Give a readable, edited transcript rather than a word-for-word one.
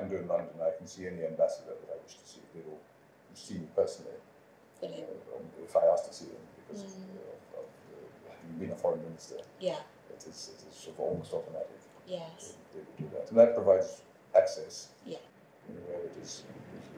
can do in London, I can see any ambassador that I wish to see. They will see me personally. If I ask to see them, because of having been a foreign minister. Yeah. It is sort of almost automatic. Yes. They would do that. And that provides access. Yeah. In a way that is